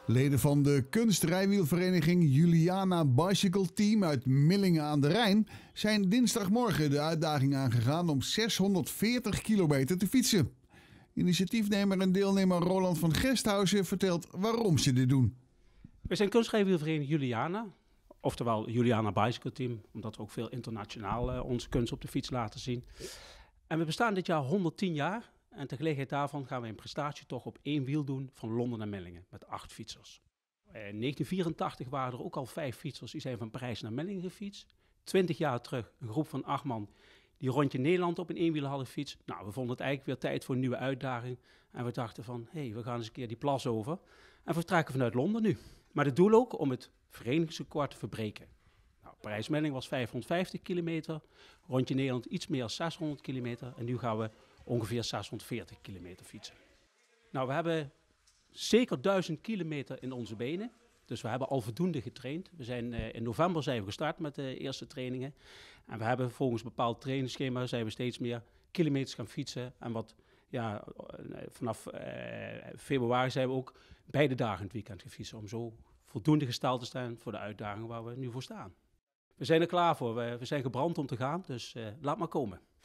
Leden van de kunstrijwielvereniging Juliana Bicycle Team uit Millingen aan de Rijn zijn dinsdagmorgen de uitdaging aangegaan om 640 kilometer te fietsen. Initiatiefnemer en deelnemer Roland van Gesthausen vertelt waarom ze dit doen. We zijn kunstrijwielvereniging Juliana, oftewel Juliana Bicycle Team, omdat we ook veel internationaal onze kunst op de fiets laten zien. En we bestaan dit jaar 110 jaar. En ter gelegenheid daarvan gaan we een prestatietocht op één wiel doen van Londen naar Millingen met 8 fietsers. In 1984 waren er ook al 5 fietsers die zijn van Parijs naar Millingen gefietst. 20 jaar terug een groep van 8 man die rondje Nederland op een eenwieler hadden gefietst. Nou, we vonden het eigenlijk weer tijd voor een nieuwe uitdaging. En we dachten van, we gaan eens een keer die plas over. En we vertrekken vanuit Londen nu. Maar het doel ook om het verenigingsrecord te verbreken. Nou, Parijs-Millingen was 550 kilometer. Rondje Nederland iets meer dan 600 kilometer. En nu gaan we ongeveer 640 kilometer fietsen. Nou, we hebben zeker 1000 kilometer in onze benen. Dus we hebben al voldoende getraind. In november zijn we gestart met de eerste trainingen. En we hebben volgens een bepaald trainingsschema zijn we steeds meer kilometers gaan fietsen. En vanaf februari zijn we ook beide dagen in het weekend gaan fietsen. Om zo voldoende gesteld te staan voor de uitdaging waar we nu voor staan. We zijn er klaar voor. We zijn gebrand om te gaan, dus laat maar komen.